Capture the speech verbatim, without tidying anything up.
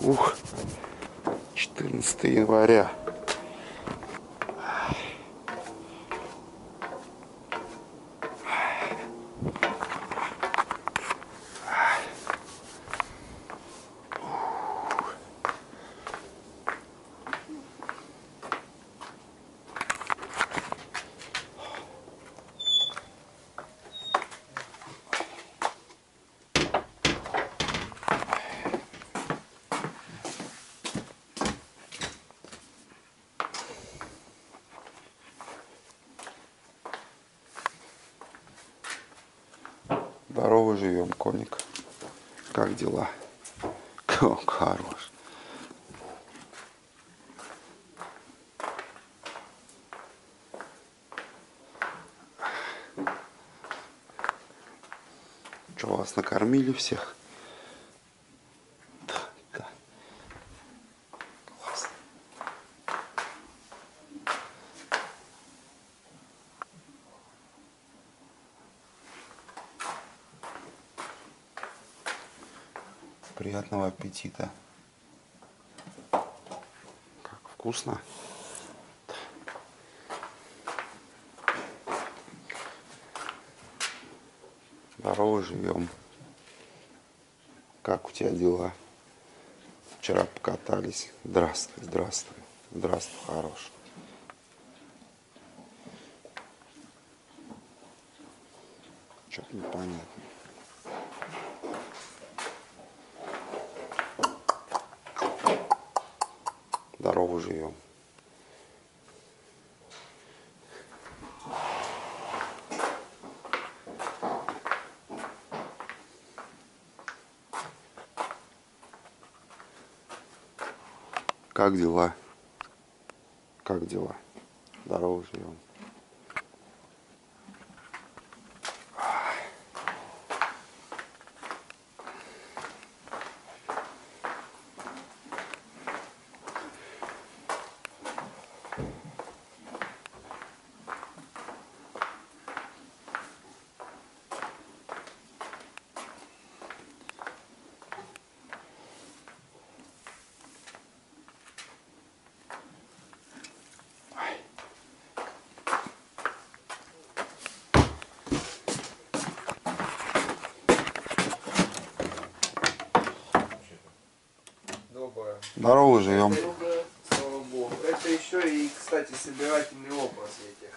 Ух, четырнадцатое января. Здорово живем, коник. Как дела? Как хорош. Что, вас накормили всех? Да. Классно. Приятного аппетита. Как вкусно. Здорово живем. Как у тебя дела? Вчера покатались. Здравствуй, здравствуй. Здравствуй, хорош. Что-то непонятно. Здорово живем. Как дела? Как дела? Здорово живем. Здорово живем. Слава Богу. Это еще и, кстати, собирательный образ, я тебе